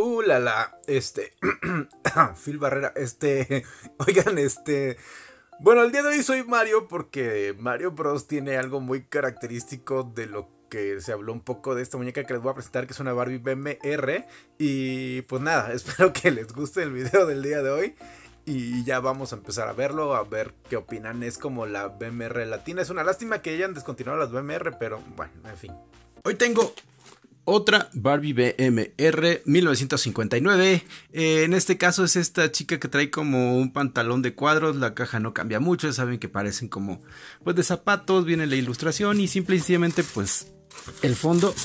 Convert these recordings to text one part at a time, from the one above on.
La, Phil Barrera, oigan, bueno, el día de hoy soy Mario porque Mario Bros tiene algo muy característico de lo que se habló un poco de esta muñeca que les voy a presentar, que es una Barbie BMR. Y pues nada, espero que les guste el video del día de hoy. Y ya vamos a empezar a verlo, a ver qué opinan. Es como la BMR latina. Es una lástima que hayan descontinuado las BMR, pero bueno, en fin. Hoy tengo otra Barbie BMR 1959. En este caso es esta chica que trae como un pantalón de cuadros. La caja no cambia mucho, ya saben que parecen como pues de zapatos. Viene la ilustración y simple y sencillamente pues el fondo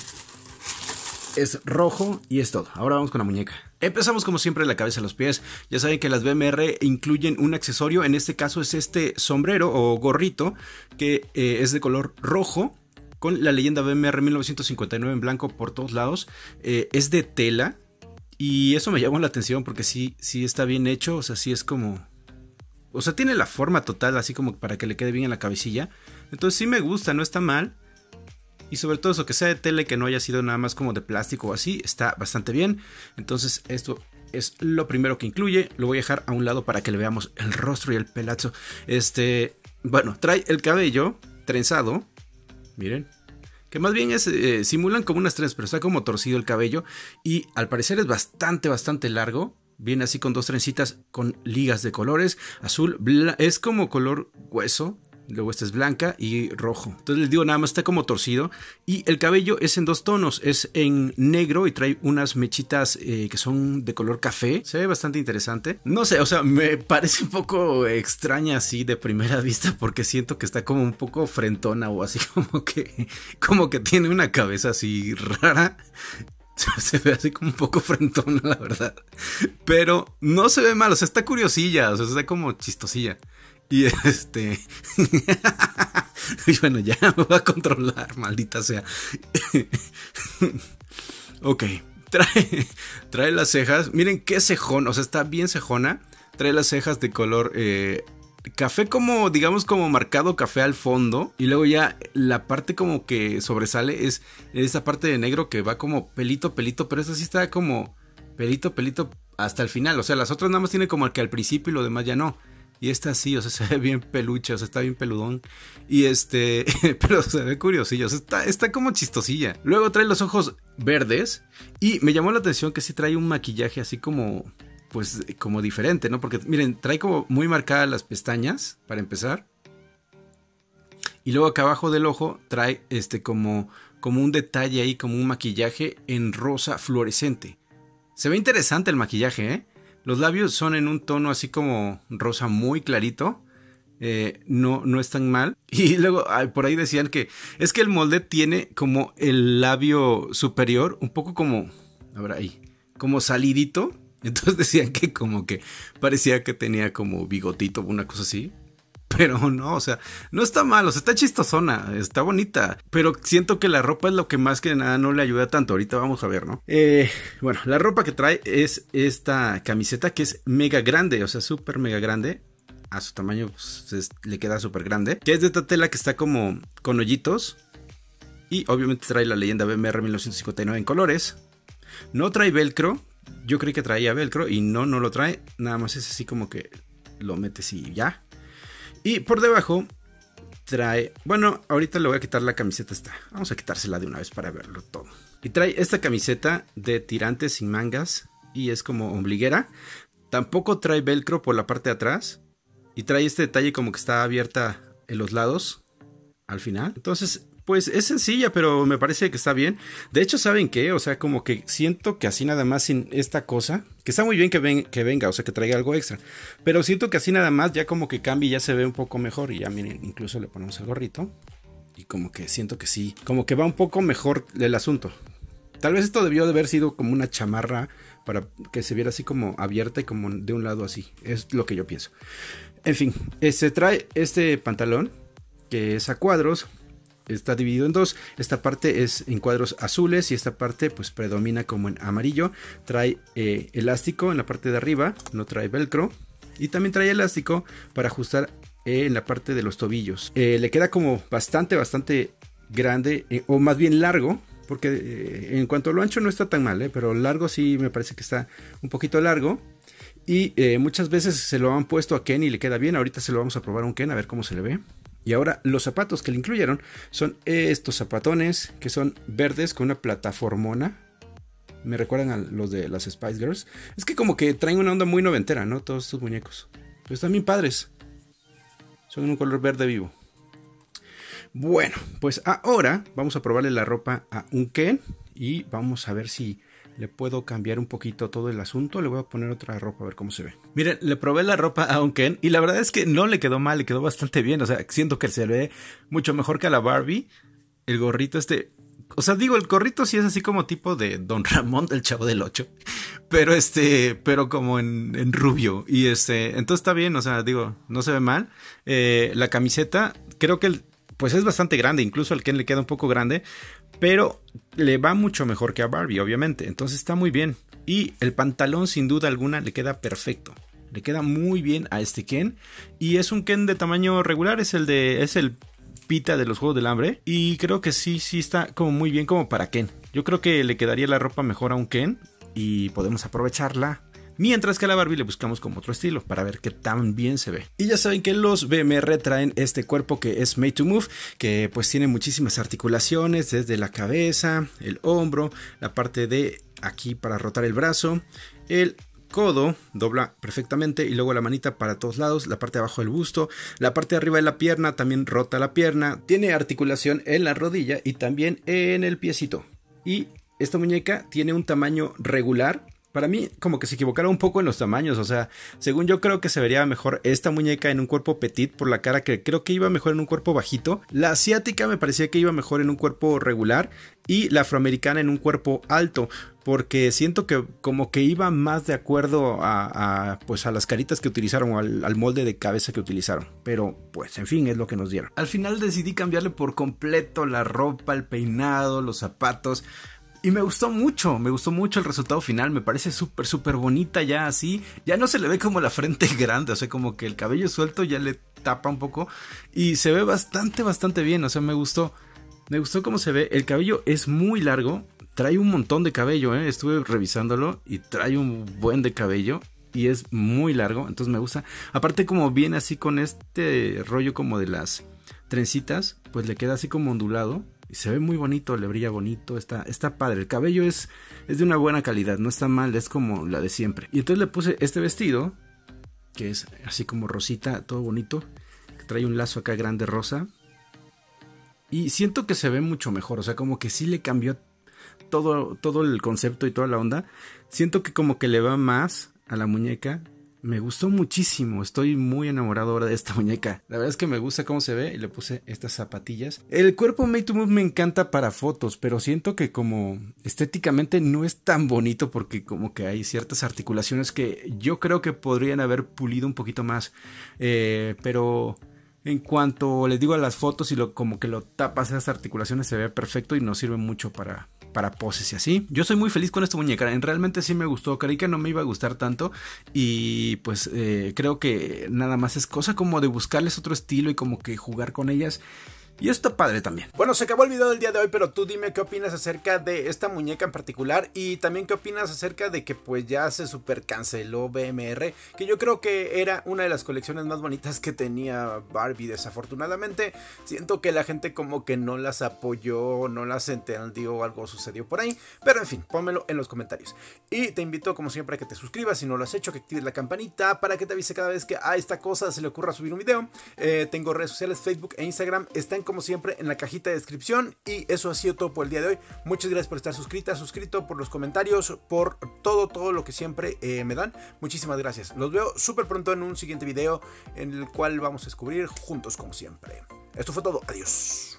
es rojo y es todo. Ahora vamos con la muñeca. Empezamos como siempre de la cabeza a los pies. Ya saben que las BMR incluyen un accesorio. En este caso es este sombrero o gorrito que es de color rojo, con la leyenda BMR 1959 en blanco por todos lados. Es de tela y eso me llamó la atención porque sí está bien hecho. O sea, sí es como... O sea, tiene la forma total así como para que le quede bien en la cabecilla. Entonces sí me gusta, no está mal. Y sobre todo eso, que sea de tela y que no haya sido nada más como de plástico o así, está bastante bien. Entonces esto es lo primero que incluye. Lo voy a dejar a un lado para que le veamos el rostro y el pelazo. Bueno, trae el cabello trenzado. Miren. Que más bien simulan como unas trenzas, pero está como torcido el cabello. Y al parecer es bastante largo. Viene así con dos trencitas con ligas de colores. Azul, es como color hueso. Luego esta es blanca y rojo. Entonces les digo, nada más está como torcido. Y el cabello es en dos tonos. Es en negro y trae unas mechitas que son de color café. Se ve bastante interesante. No sé, o sea, me parece un poco extraña así de primera vista. Porque siento que está como un poco frentona o así como que tiene una cabeza así rara. Se ve así como un poco frentona, la verdad. Pero no se ve mal, o sea, está curiosilla. O sea, está como chistosilla. Y y bueno, ya me voy a controlar, maldita sea. Ok, trae las cejas. Miren qué cejón, o sea, está bien cejona. Trae las cejas de color café, como digamos como marcado café al fondo. Y luego ya la parte como que sobresale es esa parte de negro que va como pelito. Pero esta sí está como pelito hasta el final. O sea, las otras nada más tiene como que al principio y lo demás ya no. Y esta sí, o sea, se ve bien peluche, o sea, está bien peludón. Y pero se ve curiosillo, o sea, está como chistosilla. Luego trae los ojos verdes. Y me llamó la atención que sí trae un maquillaje así como, pues, como diferente, ¿no? Porque, miren, trae como muy marcadas las pestañas, para empezar. Y luego acá abajo del ojo trae, como un detalle ahí, como un maquillaje en rosa fluorescente. Se ve interesante el maquillaje, ¿eh? Los labios son en un tono así como rosa muy clarito. No es tan mal. Y luego por ahí decían que es que el molde tiene como el labio superior un poco como, a ver ahí, como salidito. Entonces decían que como que parecía que tenía como bigotito o una cosa así. Pero no, o sea, no está mal, o sea, está chistosona, está bonita. Pero siento que la ropa es lo que más que nada no le ayuda tanto. Ahorita vamos a ver, ¿no? Bueno, la ropa que trae es esta camiseta que es mega grande, o sea, súper mega grande. A su tamaño pues, le queda súper grande. Que es de esta tela que está como con hoyitos. Y obviamente trae la leyenda BMR 1959 en colores. No trae velcro. Yo creí que traía velcro y no lo trae. Nada más es así como que lo metes y ya. Y por debajo trae... Bueno, ahorita le voy a quitar la camiseta esta. Vamos a quitársela de una vez para verlo todo. Y trae esta camiseta de tirantes sin mangas. Y es como ombliguera. Tampoco trae velcro por la parte de atrás. Y trae este detalle como que está abierta en los lados. Al final. Entonces, pues es sencilla, pero me parece que está bien. De hecho, ¿saben qué? O sea, como que siento que así nada más sin esta cosa... Que está muy bien que venga, o sea, que traiga algo extra. Pero siento que así nada más ya como que cambia y ya se ve un poco mejor. Y ya miren, incluso le ponemos el gorrito. Y como que siento que sí, como que va un poco mejor el asunto. Tal vez esto debió de haber sido como una chamarra para que se viera así como abierta y como de un lado así. Es lo que yo pienso. En fin, se trae este pantalón que es a cuadros. Está dividido en dos. Esta parte es en cuadros azules y esta parte pues predomina como en amarillo. Trae elástico en la parte de arriba, no trae velcro. Y también trae elástico para ajustar en la parte de los tobillos. Le queda como bastante grande, o más bien largo. porque en cuanto a lo ancho no está tan mal, pero largo sí me parece que está un poquito largo. Y muchas veces se lo han puesto a Ken y le queda bien. Ahorita se lo vamos a probar a un Ken a ver cómo se le ve. Y ahora los zapatos que le incluyeron son estos zapatones que son verdes con una plataformona. Me recuerdan a los de las Spice Girls. Es que como que traen una onda muy noventera, ¿no? Todos estos muñecos. Pero están bien padres. Son en un color verde vivo. Bueno, pues ahora vamos a probarle la ropa a un Ken. Y vamos a ver si le puedo cambiar un poquito todo el asunto. Le voy a poner otra ropa a ver cómo se ve. Miren, le probé la ropa a un Ken y la verdad es que no le quedó mal, le quedó bastante bien. O sea, siento que se ve mucho mejor que a la Barbie. El gorrito o sea, digo, el gorrito sí es así como tipo de Don Ramón del Chavo del Ocho. Pero como en rubio. Y entonces está bien, o sea, digo, no se ve mal. La camiseta, creo que pues es bastante grande. Incluso al Ken le queda un poco grande. Pero le va mucho mejor que a Barbie, obviamente. Entonces está muy bien. Y el pantalón, sin duda alguna, le queda perfecto. Le queda muy bien a este Ken. Y es un Ken de tamaño regular. Es el Pita de los Juegos del Hambre. Y creo que sí está como muy bien como para Ken. Yo creo que le quedaría la ropa mejor a un Ken. Y podemos aprovecharla. Mientras que a la Barbie le buscamos como otro estilo para ver qué tan bien se ve. Y ya saben que los BMR traen este cuerpo que es Made to Move, que pues tiene muchísimas articulaciones desde la cabeza, el hombro, la parte de aquí para rotar el brazo, el codo dobla perfectamente y luego la manita para todos lados, la parte de abajo del busto, la parte de arriba de la pierna también rota la pierna, tiene articulación en la rodilla y también en el piecito. Y esta muñeca tiene un tamaño regular. Para mí como que se equivocaron un poco en los tamaños, o sea, según yo creo que se vería mejor esta muñeca en un cuerpo petit por la cara, que creo que iba mejor en un cuerpo bajito. La asiática me parecía que iba mejor en un cuerpo regular y la afroamericana en un cuerpo alto, porque siento que como que iba más de acuerdo pues a las caritas que utilizaron o al molde de cabeza que utilizaron. Pero pues en fin, es lo que nos dieron. Al final decidí cambiarle por completo la ropa, el peinado, los zapatos. Y me gustó mucho el resultado final, me parece súper bonita ya así, ya no se le ve como la frente grande, o sea, como que el cabello suelto ya le tapa un poco y se ve bastante bien, o sea, me gustó cómo se ve, el cabello es muy largo, trae un montón de cabello, estuve revisándolo y trae un buen de cabello y es muy largo, entonces me gusta, aparte como viene así con este rollo como de las trencitas, pues le queda así como ondulado. Y se ve muy bonito, le brilla bonito, está padre. El cabello es de una buena calidad, no está mal, es como la de siempre. Y entonces le puse este vestido, que es así como rosita, todo bonito. Que trae un lazo acá grande rosa. Y siento que se ve mucho mejor, o sea, como que sí le cambió todo el concepto y toda la onda. Siento que como que le va más a la muñeca. Me gustó muchísimo, estoy muy enamorado ahora de esta muñeca. La verdad es que me gusta cómo se ve y le puse estas zapatillas. El cuerpo Made to Move me encanta para fotos, pero siento que como estéticamente no es tan bonito porque como que hay ciertas articulaciones que yo creo que podrían haber pulido un poquito más. Pero en cuanto les digo a las fotos y como que lo tapas, esas articulaciones se ve perfecto y nos sirve mucho para poses y así. Yo soy muy feliz con esta muñeca, realmente sí me gustó, creí que no me iba a gustar tanto y pues creo que nada más es cosa como de buscarles otro estilo y como que jugar con ellas. Y está padre también. Bueno, se acabó el video del día de hoy, pero tú dime qué opinas acerca de esta muñeca en particular. Y también qué opinas acerca de que pues ya se super canceló BMR, que yo creo que era una de las colecciones más bonitas que tenía Barbie. Desafortunadamente siento que la gente como que no las apoyó, no las entendió, algo sucedió por ahí. Pero en fin, pónmelo en los comentarios. Y te invito como siempre a que te suscribas si no lo has hecho, que actives la campanita para que te avise cada vez que a esta cosa se le ocurra subir un video. Tengo redes sociales, Facebook e Instagram, están como siempre en la cajita de descripción. Y eso ha sido todo por el día de hoy. Muchas gracias por estar suscrito, por los comentarios, por todo lo que siempre me dan. Muchísimas gracias. Los veo súper pronto en un siguiente video en el cual vamos a descubrir juntos como siempre. Esto fue todo. Adiós.